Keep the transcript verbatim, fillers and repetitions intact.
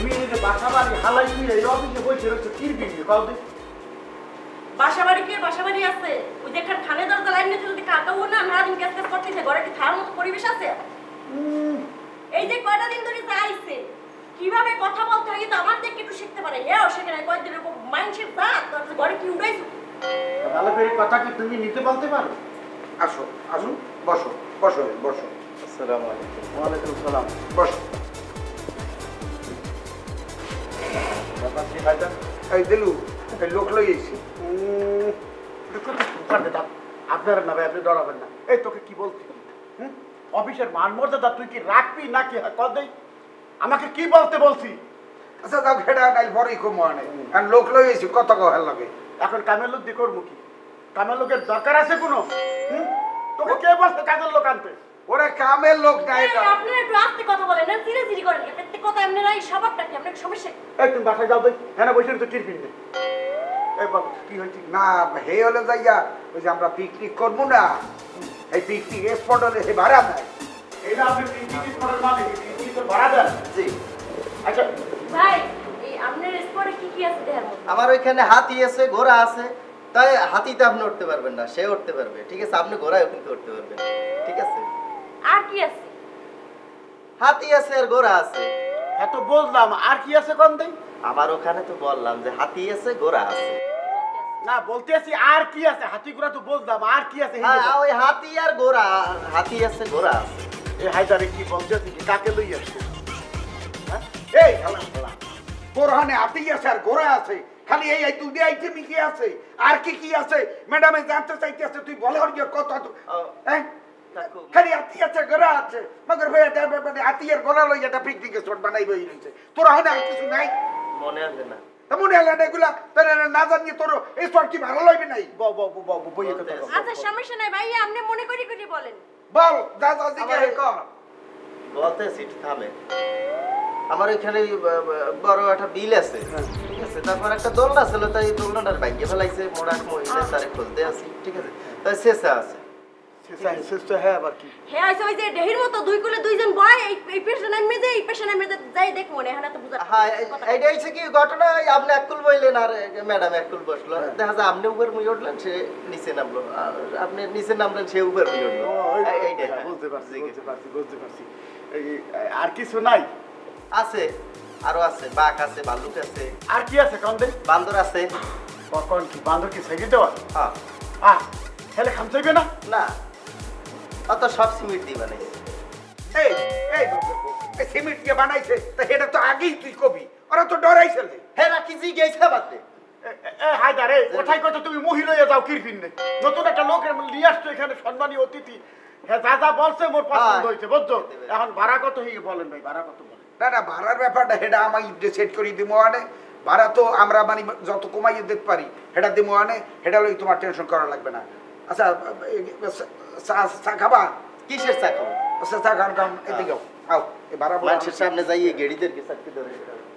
তুমি এই যে বাসাবাড়ি হালাই তুই এই অফিসে বসে রয়েছো কি বিবি কাউ দে বাসাবাড়ি কি বাসাবাড়ি আছে ওই যে একটা খানে দরজা লাইন নিতে যদি কাকাও না না দিন কাজ কাজ করতেছে ঘরে কি থার মতো পরিবেশ আছে এই যে কয়টা দিন ধরে যাইছে কিভাবে কথা বলতে হয় তো আমার দেখে একটু শিখতে পারে এও সেখানে কয়দিন এরকম মাইন্ডসেট দাঁত তোর ঘরে কি উড়াইছো ভালো করে কথা কি তুমি নিতে বলতে পারো আসো আসো বসো বসো বসো আসসালামু আলাইকুম ওয়া আলাইকুম সালাম বসো বাবা কি ফায়দা এই দিলু এই লোক লই এসেছি আপনারা না ভাই আপনি ডরাবেন না এই তোকে কি বলছি হুম অফিসের মান মর্যাদা তুই কি রাখবি নাকি কদেই আমাকে কি বলতে বলছি আচ্ছা যাও ঘেড়া নাই বড়ই কম মানে আর লোক লই এসেছি কত কহার লাগে এখন কামের লোক দিয়ে করবো কি কামের লোকের দরকার আছে কোনো হুম তোকে কে বলছে কাজের লোক আনতে ওরে কামের লোক নাই এই আপনারা একটু আস্তে কথা বলেন না ধীরে ধীরে করেন প্রত্যেক কথা আপনারা এই স্বভাবটা কি আপনার সমস্যা এই তুমি বাসায় যাও দেই হ্যাঁ বসে তো টিরপিন নে এই বাবা কি হইছে না হে হলে যাইয়া ওই যে আমরা পিকনিক করবো না এই পিকনিক স্পট হলে হে ভাড়া দেয় এইটা আপনি পিকনিক স্পটের মালিক পিকনিক তো ভাড়া দেন জি আচ্ছা ভাই এই আপনার স্পটে কি কি আছে দেখার মতো আমার ওইখানে হাতি আছে ঘোড়া আছে তাই হাতিতে আপনি উঠতে পারবেন না সে উঠতে পারবে ঠিক আছে আপনি ঘোড়ায় কিন্তু উঠতে পারবেন ঠিক আছে আর কি আছে হাতি আছে আর ঘোড়া আছে এত বললাম আর কি আছে কোন দেই আমার ওখানে তো বললাম যে হাতি আছে ঘোড়া আছে না বলতে আছি আর কি আছে হাতি ঘোড়া তো বললাম আর কি আছে হ্যাঁ ওই হাতি আর ঘোড়া হাতি আছে ঘোড়া আছে এই হায়দারে কি বলতে আছি কাকে লই আসছে হ্যাঁ এই খালা খালা কোরআনে হাতি আছে আর ঘোড়া আছে খালি এই এই দুই আইটেমই কি আছে আর কি কি আছে ম্যাডামে জানতে চাইতেছে তুই বলে আর কত হ্যাঁ খালি হাতি আছে ঘোড়া আছে মগর ভাই মানে হাতি আর ঘোড়া লই এটা পিকনিক স্পট বানাইবে হইছে তোর হয় না কিছু নাই মনে আসবে না মনে হলো না এগুলা তাহলে না জানিয়ে তোর এই স্পট কি ভালো লাগবে নাই ব ব ব ব বইয়ে কথা আচ্ছা সমস্যা নাই ভাই আপনি মনে করি করি বলেন বল যা যা দিকে হে কর বলতে সিট থামে আমার ওইখানে বড় একটা বিল আছে ঠিক আছে তারপর একটা দোলনা ছিল তাই দোলনাটার ভাগ্যে ফেলাইছে মোড়া মহিলা তারে খুলতে আসি ঠিক আছে তাই শেষে আছে সিস্টার হ্যাঁ আবার কি হ্যাঁ আইছে ওই যে দেহির মতো দুই কোলে দুইজন বয় এই এই পেছনে মেজে এই পেছনে মেজে যাই দেখ মনে হয় না তো বুঝা হ্যাঁ এইটা হচ্ছে কি ঘটনা আপনি এককুল বইলেন আর ম্যাডাম এককুল বসলো দেখা যায় আপনি উপর মুই উঠলেন সে নিচে নামলো আর আপনি নিচে নামলেন সে উপর মুই উঠলো এইটাই বুঝতে পারছি বুঝতে পারছি বুঝতে পারছি এই আর কিছু নাই আছে আরো আছে বাঘ আছে ভালুক আছে আর কি আছে কোন দেই বান্দর আছে কোন কি বান্দর কি সেগে দেওয়া হ্যাঁ আহ হেলে খামছাইবে না না অত সব সিমেন্ট দিয়ে বানাইছে এই এই এই সিমেন্ট দিয়ে বানাইছে তা এটা তো আগেই তুই কবি ওরা তো ডরাইছিলে হ্যাঁ না কি জি গেছে বাদে এ হায়দারে কোথায় কত তুমি মহিলা হয়ে যাও কিরপিন নে নতুন একটা লোক নিয়ে আসছো এখানে সম্মানী অতিথি হ্যাঁ যা যা বলছে মোর পছন্দ হয়েছে বুঝছো এখন ভাড়া কত হয়ে বলেন ভাই ভাড়া কত বলেন না না ভাড়ার ব্যাপারটা সেটা আমায় সেট করে দিব আনে ভাড়া তো আমরা মানে যত কমাইয়ে দিতে পারি সেটা দিব আনে সেটা লই তোমার টেনশন করা লাগবে না আচ্ছা চা খাবা কিসের চা খাবো আচ্ছা চা খাওয়ার কাম এদিকে আও এই ভাড়া মানুষের সামনে যাইয়ে গেড়িদেরকে চাকরি ধরে